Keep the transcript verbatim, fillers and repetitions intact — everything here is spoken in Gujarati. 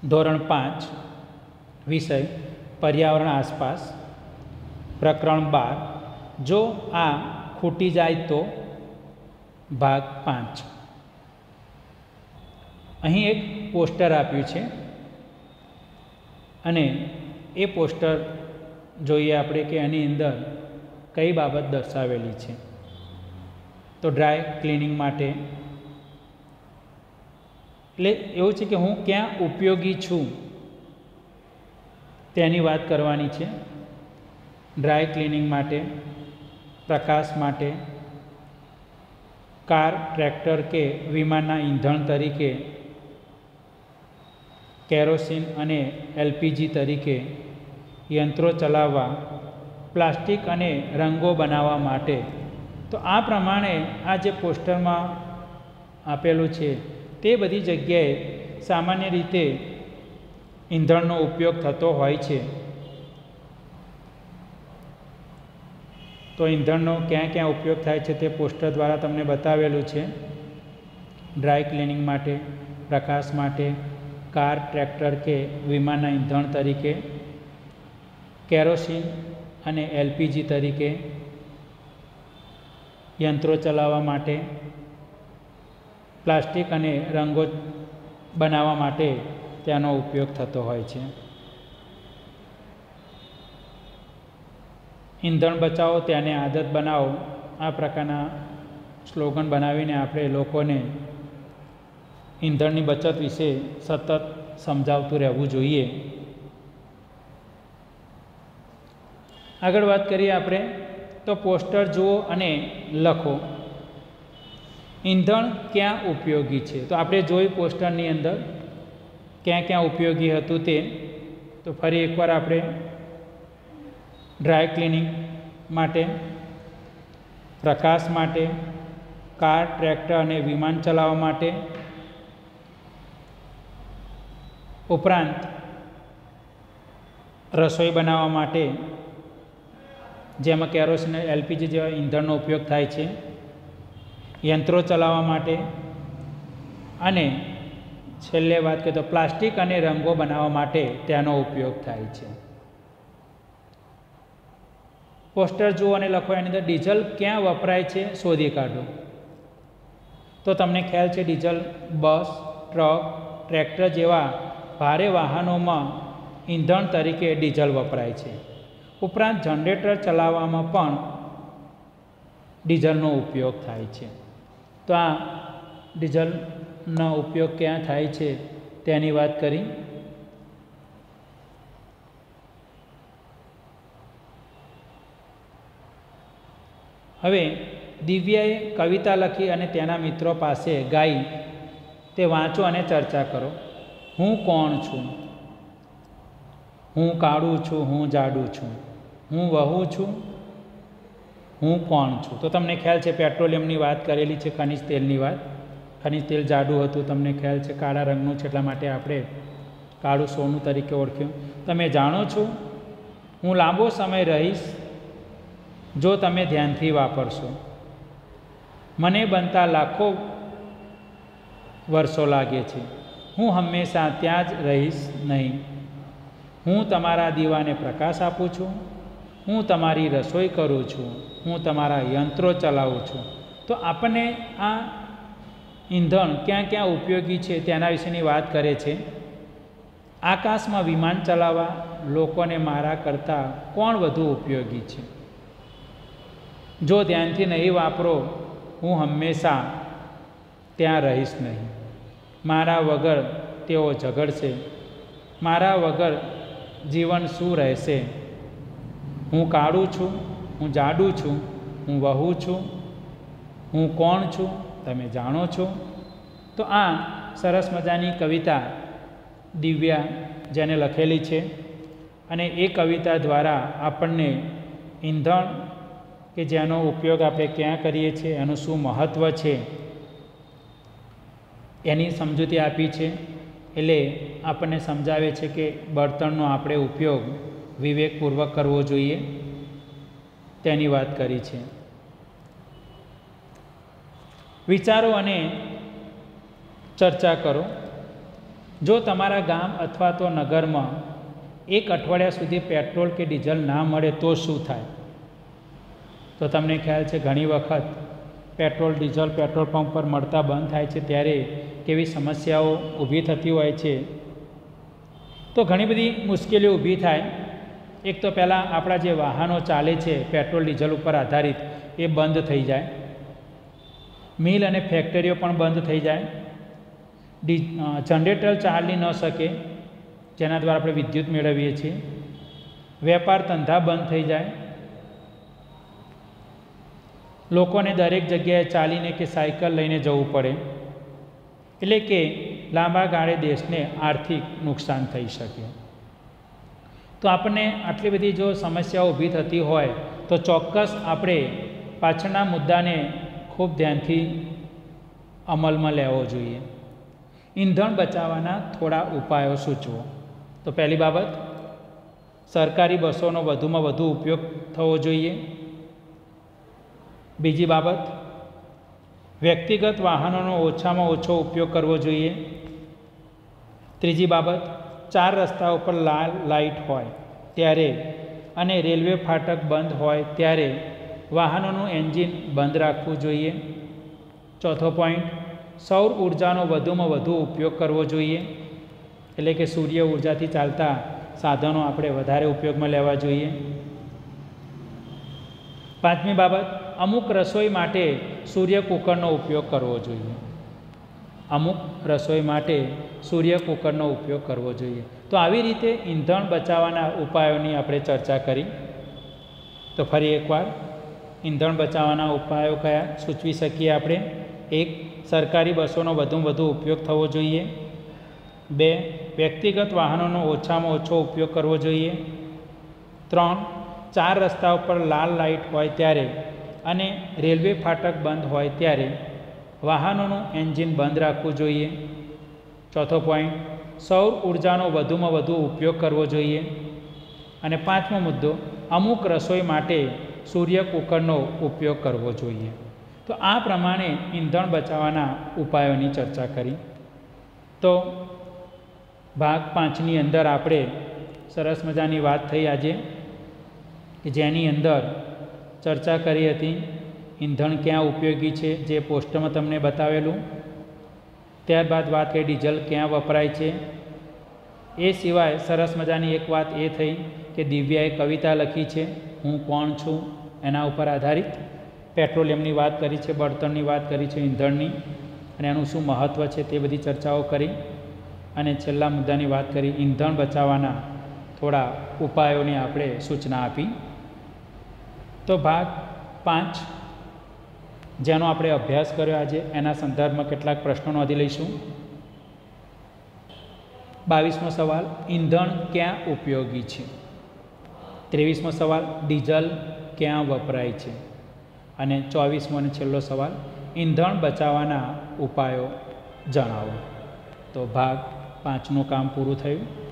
ધોરણ પાંચ વિષય પર્યાવરણ આસપાસ પ્રકરણ બાર જો આ ખૂટી જાય તો ભાગ પાંચ. અહીં એક પોસ્ટર આપ્યું છે અને એ પોસ્ટર જોઈએ આપણે કે એની અંદર કઈ બાબત દર્શાવેલી છે. તો ડ્રાય ક્લિનિંગ માટે એટલે એવું છે કે હું ક્યાં ઉપયોગી છું તેની વાત કરવાની છે. ડ્રાય ક્લિનિંગ માટે, પ્રકાશ માટે, કાર, ટ્રેક્ટર કે વિમાનના ઈંધણ તરીકે, કેરોસીન અને એલપીજી તરીકે, યંત્રો ચલાવવા, પ્લાસ્ટિક અને રંગો બનાવવા માટે. તો આ પ્રમાણે આ જે પોસ્ટરમાં આપેલું છે તે બધી જગ્યાએ સામાન્ય રીતે ઈંધણનો ઉપયોગ થતો હોય છે. તો ઈંધણનો ક્યાં ક્યાં ઉપયોગ થાય છે તે પોસ્ટર દ્વારા તમને બતાવેલું છે. ડ્રાય ક્લિનિંગ માટે, પ્રકાશ માટે, કાર, ટ્રેક્ટર કે વિમાનના ઈંધણ તરીકે, કેરોસીન અને એલપીજી તરીકે, યંત્રો ચલાવવા માટે, પ્લાસ્ટિક અને રંગો બનાવવા માટે તેનો ઉપયોગ થતો હોય છે. ઈંધણ બચાવો તેને આદત બનાવો, આ પ્રકારના સ્લોગન બનાવીને આપણે લોકોને ઈંધણની બચત વિશે સતત સમજાવતું રહેવું જોઈએ. આગળ વાત કરીએ આપણે તો પોસ્ટર જુઓ અને લખો ઈંધણ ક્યાં ઉપયોગી છે. તો આપણે જોઈ પોસ્ટરની અંદર ક્યાં ક્યાં ઉપયોગી હતું તે. તો ફરી એકવાર આપણે ડ્રાય ક્લિનિંગ માટે, પ્રકાશ માટે, કાર, ટ્રેક્ટર અને વિમાન ચલાવવા માટે, ઉપરાંત રસોઈ બનાવવા માટે જેમાં કેરોસીન એલપીજી જેવા ઈંધણનો ઉપયોગ થાય છે, યંત્રો ચલાવવા માટે અને છેલ્લે વાત કરીએ તો પ્લાસ્ટિક અને રંગો બનાવવા માટે તેનો ઉપયોગ થાય છે. પોસ્ટર જુઓ અને લખો એની અંદર ડીઝલ ક્યાં વપરાય છે શોધી કાઢો. તો તમને ખ્યાલ છે ડીઝલ બસ, ટ્રક, ટ્રેક્ટર જેવા ભારે વાહનોમાં ઈંધણ તરીકે ડીઝલ વપરાય છે. ઉપરાંત જનરેટર ચલાવવામાં પણ ડીઝલનો ઉપયોગ થાય છે. તો આ ડીઝલનો ઉપયોગ ક્યાં થાય છે તેની વાત કરી. હવે દિવ્યાએ કવિતા લખી અને તેના મિત્રો પાસે ગાઈ તે વાંચો અને ચર્ચા કરો. હું કોણ છું? હું કાળું છું, હું જાડું છું, હું વહુ છું, હું કોણ છું. તો તમને ખ્યાલ છે પેટ્રોલિયમની વાત કરેલી છે, ખનિજ તેલની વાત. ખનિજ તેલ જાડું હતું, તમને ખ્યાલ છે કાળા રંગનું છે, એટલા માટે આપણે કાળું સોનું તરીકે ઓળખ્યું. તમે જાણો છો હું લાંબો સમય રહીશ જો તમે ધ્યાનથી વાપરશો. મને બનતા લાખો વર્ષો લાગે છે. હું હંમેશા ત્યાં જ રહીશ નહીં. હું તમારા દીવાને પ્રકાશ આપું છું, હું તમારી રસોઈ કરું છું, હું તમારા યંત્રો ચલાવું છું. તો આપણને આ ઈંધણ ક્યાં ક્યાં ઉપયોગી છે તેના વિશેની વાત કરે છે. આકાશમાં વિમાન ચલાવવા લોકોને મારા કરતાં કોણ વધુ ઉપયોગી છે? જો ધ્યાનથી નહીં વાપરો હું હંમેશા ત્યાં રહીશ નહીં. મારા વગર તેઓ ઝઘડશે, મારા વગર જીવન શું રહેશે? હું કાળું છું, હું જાડું છું, હું વહુ છું, હું કોણ છું તમે જાણો છો. તો આ સરસ મજાની કવિતા દિવ્યા જેને લખેલી છે અને એ કવિતા દ્વારા આપણને ઈંધણ કે જેનો ઉપયોગ આપણે ક્યાં કરીએ છીએ, એનું શું મહત્ત્વ છે એની સમજૂતી આપી છે. એટલે આપણને સમજાવે છે કે બળતણનો આપણે ઉપયોગ વિવેકપૂર્વક કરવો જોઈએ તેની વાત કરી છે. વિચારો અને ચર્ચા કરો. જો તમારા ગામ અથવા તો નગરમાં એક અઠવાડિયા સુધી પેટ્રોલ કે ડીઝલ ના મળે તો શું થાય? તો તમને ખ્યાલ છે ઘણી વખત પેટ્રોલ ડીઝલ પેટ્રોલ પંપ પર મળતા બંધ થાય છે ત્યારે કેવી સમસ્યાઓ ઊભી થતી હોય છે. તો ઘણી બધી મુશ્કેલીઓ ઊભી થાય. એક તો પહેલાં આપણા જે વાહનો ચાલે છે પેટ્રોલ ડીઝલ ઉપર આધારિત એ બંધ થઈ જાય. મિલ અને ફેક્ટરીઓ પણ બંધ થઈ જાય. ડી જનરેટર ચાલી ન શકે જેના દ્વારા આપણે વિદ્યુત મેળવીએ છીએ. વેપાર ધંધા બંધ થઈ જાય. લોકોને દરેક જગ્યાએ ચાલીને કે સાયકલ લઈને જવું પડે. એટલે કે લાંબા ગાળે દેશને આર્થિક નુકસાન થઈ શકે. તો આપણને આટલી બધી જો સમસ્યાઓ ઊભી થતી હોય તો ચોક્કસ આપણે પાછળના મુદ્દાને ખૂબ ધ્યાનથી અમલમાં લેવો જોઈએ. ઈંધણ બચાવવાના થોડા ઉપાયો સૂચવો. તો પહેલી બાબત, સરકારી બસોનો વધુમાં વધુ ઉપયોગ થવો જોઈએ. બીજી બાબત, વ્યક્તિગત વાહનોનો ઓછામાં ઓછો ઉપયોગ કરવો જોઈએ. ત્રીજી બાબત, ચાર રસ્તા ઉપર લાલ લાઇટ હોય ત્યારે અને રેલવે ફાટક બંધ હોય ત્યારે વાહનોનું એન્જિન બંધ રાખવું જોઈએ. ચોથો પોઈન્ટ, સૌર ઉર્જાનો વધુમાં વધુ ઉપયોગ કરવો જોઈએ. એટલે કે સૂર્ય ઉર્જાથી ચાલતા સાધનો આપણે વધારે ઉપયોગમાં લેવા જોઈએ. પાંચમી બાબત, અમુક રસોઈ માટે સૂર્ય કુકરનો ઉપયોગ કરવો જોઈએ. અમુક રસોઈ માટે સૂર્ય કુકરનો ઉપયોગ કરવો જોઈએ. તો આવી રીતે ઈંધણ બચાવવાના ઉપાયોની આપણે ચર્ચા કરી. તો ફરી એકવાર, ઈંધણ બચાવવાના ઉપાયો કયા સૂચવી શકીએ આપણે? એક, સરકારી બસોનો વધુમાં વધુ ઉપયોગ થવો જોઈએ. બે, વ્યક્તિગત વાહનોનો ઓછામાં ઓછો ઉપયોગ કરવો જોઈએ. ત્રણ, ચાર રસ્તા ઉપર લાલ લાઇટ હોય ત્યારે અને રેલવે ફાટક બંધ હોય ત્યારે વાહનોનું એન્જિન બંધ રાખવું જોઈએ. ચોથો પોઈન્ટ, સૌર ઉર્જાનો વધુમાં વધુ ઉપયોગ કરવો જોઈએ. અને પાંચમો મુદ્દો, અમુક રસોઈ માટે સૂર્ય કુકરનો ઉપયોગ કરવો જોઈએ. તો આ પ્રમાણે ઈંધણ બચાવવાના ઉપાયોની ચર્ચા કરી. તો ભાગ પાંચની અંદર આપણે સરસ મજાની વાત થઈ આજે કે જેની અંદર ચર્ચા કરી હતી ઈંધણ ક્યાં ઉપયોગી છે, જે પોસ્ટમાં તમને બતાવેલું. ત્યારબાદ વાત કરી ડીઝલ ક્યાં વપરાય છે. એ સિવાય સરસ મજાની એક વાત એ થઈ કે દિવ્યાએ કવિતા લખી છે હું કોણ છું એના ઉપર આધારિત. પેટ્રોલિયમની વાત કરી છે, બળતણની વાત કરી છે, ઈંધણની, અને એનું શું મહત્ત્વ છે તે બધી ચર્ચાઓ કરી. અને છેલ્લા મુદ્દાની વાત કરી ઈંધણ બચાવવાના થોડા ઉપાયોની આપણે સૂચના આપી. તો ભાગ પાંચ જેનો આપણે અભ્યાસ કર્યો આજે એના સંદર્ભમાં કેટલાક પ્રશ્નો નોંધી લઈશું. બાવીસમો સવાલ, ઈંધણ ક્યાં ઉપયોગી છે? ત્રેવીસમો સવાલ, ડીઝલ ક્યાં વપરાય છે? અને ચોવીસમો અને છેલ્લો સવાલ, ઈંધણ બચાવવાના ઉપાયો જણાવો. તો ભાગ પાંચનું કામ પૂરું થયું.